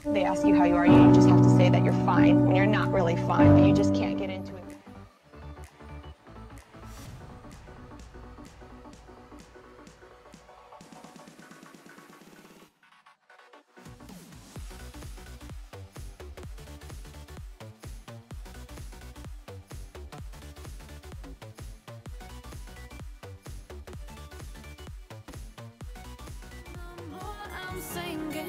They ask you how you are, you just have to say that you're fine when you're not really fine, but you just can't get into it. I'm saying